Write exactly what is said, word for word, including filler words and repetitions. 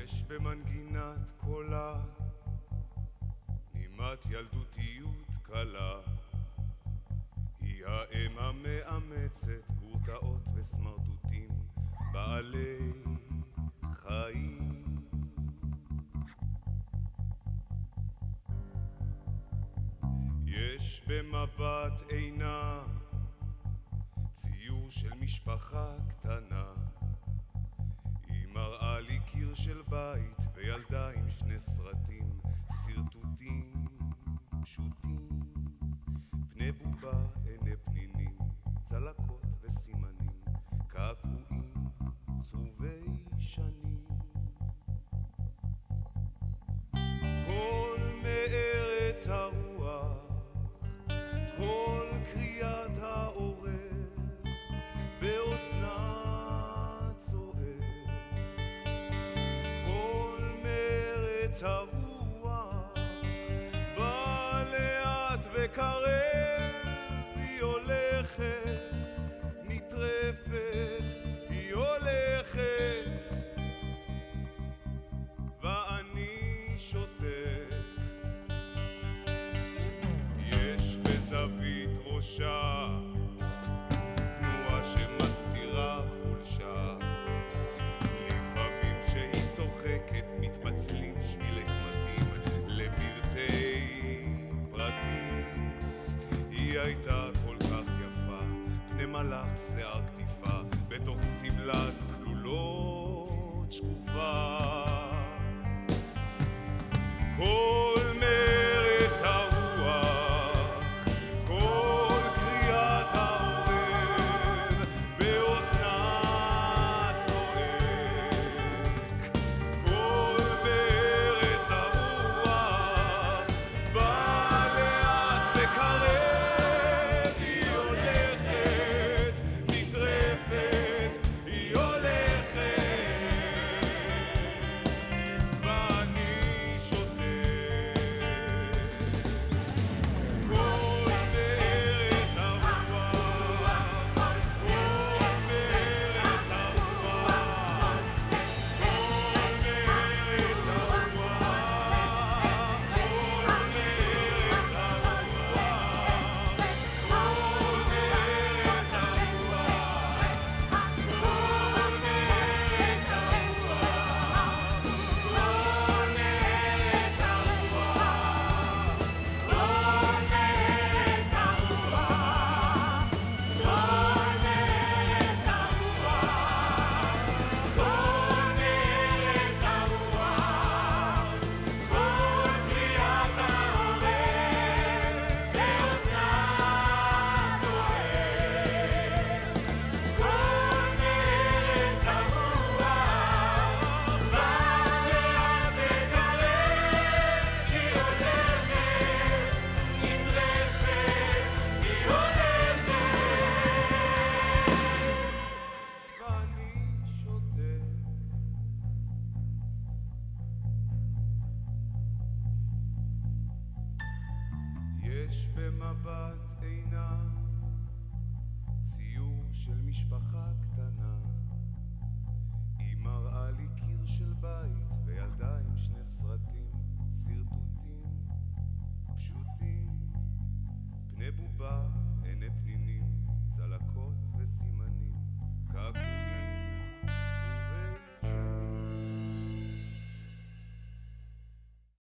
יש במנגינת קולה נימת ילדותיות קלה, היא האם המאמצת גורטאות וסמרטוטים בעלי חיים. יש במבט עינה ציור של משפחה קטנה, היא מראה לי קיר של בית וילדה עם שני סרטים, סרטוטים פשוטים, פני בובה עיני פנינים, צלקות וסימנים, קעקועים צרובי שנים. כל מארץ הרוח, כל קריאת העורר באוזנה צוער, כל מארץ הרוח בא לאט וקרב, היא הולכת נטרפת, היא הולכת ואני שותק. יש בזווית ראשה תנועה שמסתירה חולשה, לפעמים שהיא צוחקת מתפצלים שבילי קמטים לפרטי פרטים. היא הייתה כל כך יפה, פני מלאך שיער קטיפה, בתוך סמלת כלולות שקופה. כל מארץ הרוח, כל קריאת העורב באוזנה צועק, כל מארץ הרוח בא לאט וקרב, היא הולכת נטרפת, היא הולכת ואני שותק. כל מארץ הרוח, כל מארץ הרוח, כל מארץ הרוח, כל מארץ הרוח, כל מארץ הרוח, כל מארץ הרוח, כל מארץ הרוח, כל מארץ הרוח, כל מארץ הרוח, כל מארץ הרוח, כל קריאת העורב באוזנה צועק, כל מארץ הרוח בא לאט וקרב, היא הולכת נטרפת, היא הולכת ואני שותק. יש במבט עינה ציור של משפחה קטנה, היא מראה לי קיר של בית וילדה עם שני סרטים, סרטוטים פשוטים, פני בובה